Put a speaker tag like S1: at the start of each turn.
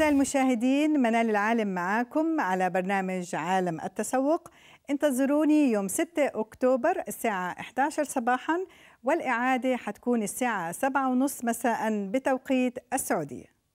S1: أعزائي المشاهدين، منال العالم معاكم على برنامج عالم التسوق. انتظروني يوم 6 أكتوبر الساعة 11 صباحا، والإعادة حتكون الساعة 7:30 مساء بتوقيت السعودية.